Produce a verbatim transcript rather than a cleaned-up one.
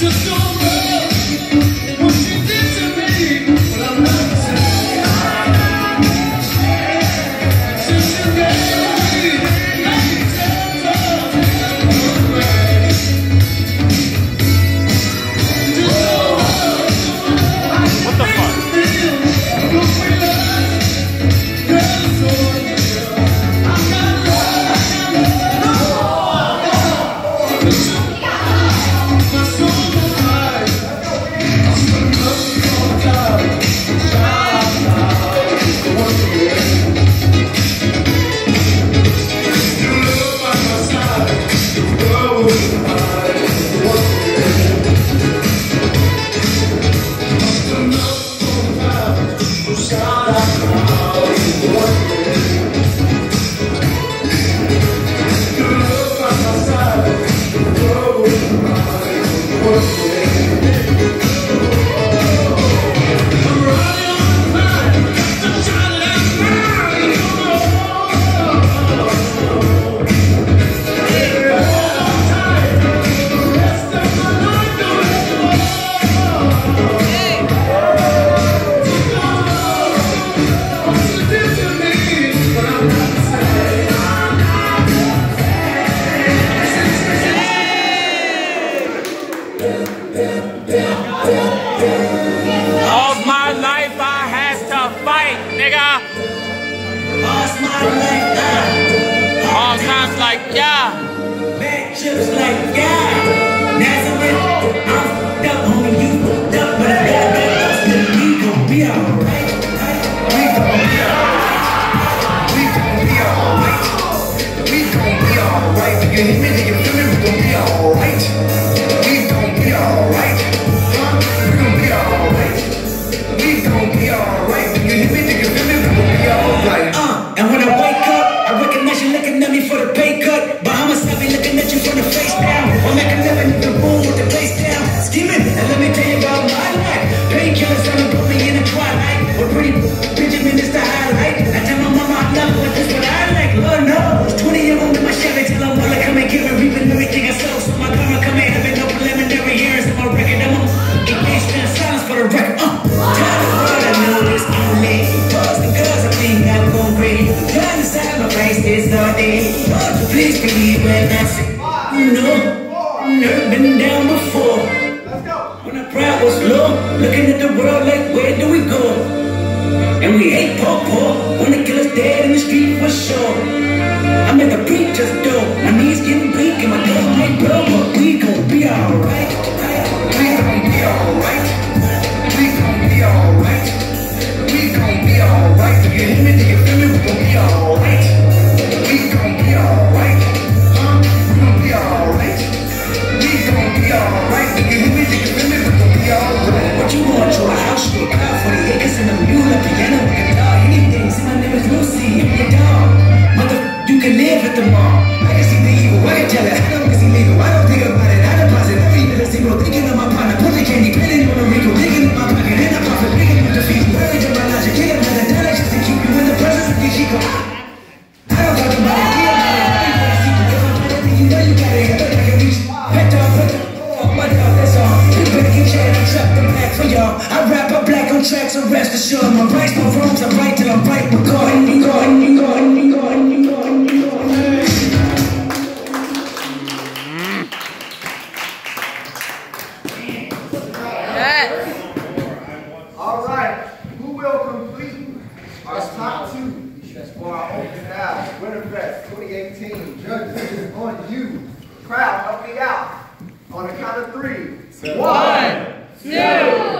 All my life I had to fight, nigga. All my life, uh, All times like, yeah. bad chips like, yeah. Nazareth, I'm fucked up, homie, you fucked up, but I got that still we gon' be alright. We gon' be alright. We gon' be alright. We gon' be alright. When you hit me, then you feel me, we gon' be alright. We gon' be alright. We gon' be alright. We gon' be alright. When you hit me, then you feel me, we gon' be alright. Uh, and when I wake up, I recognize you looking at me for the pay cut. Bahamas, I be looking at you from the face down. I'm making a living in the room with the place down. Scheming, and let me tell you about my life. Painkillers trying to put me in the twilight. But pretty Benjamin is the highlight. I tell my mama I love her, this what I like. Lord knows, twenty year old in my Chevy, tell her wanna come and give it, reaping everything I sow. So my karma come in, having no preliminary years on my record. I'm engaged in silence for the record. Uh, tell the world I know this only. Cause the girls I think I'm gon' bring. Trying to side my face this all day. Lord, you please believe when I say, you know, never been down before. When the pride was low, looking at the world like, where do we go? And we ain't poor, poor. When the killer's dead in the street for sure. I'm at the preacher's door. My knees getting weak and my girl might blow, but we gon' be alright. We gon' be alright. We gon' be alright. We gon' be alright. If you hear me, then you feel me, we gon' be alright. We gon' be alright. Huh? We gon' be alright. We gon' be alright. If you hear me, then you feel me, we gon' be alright. What you want? You a house, you a car, forty acres and a mule, a piano, a guitar, anything. See, my name is Lucy, I'm your dog. Mother, you can live at the mall. I can see the evil, I can tell it. I know it's illegal. I don't think about it. I deposit every little single thinking of my partner. Put the candy, penning on the wrinkle, digging in my pocket, and I profit, picking up the feet. Worried in my logic, get another dollar just to keep you in the presence of your chico. I don't talk about it, deal about it. I ain't got a secret. If I'm trying to think, you know you got it. I bet I can reach. Pet dog, pet dog, my dog, that's all. You better get your head trapped and back for y'all. I rap up black on tracks, so rest assured. My rights, my wrongs, I'm right till I'm right. We're going, we're going, we're going, we're going, we're going, we're going. All right, who will complete our top two for our open house Winterfest twenty eighteen? Judges, it is on you. Crowd, help me out. On the count of three. One, two,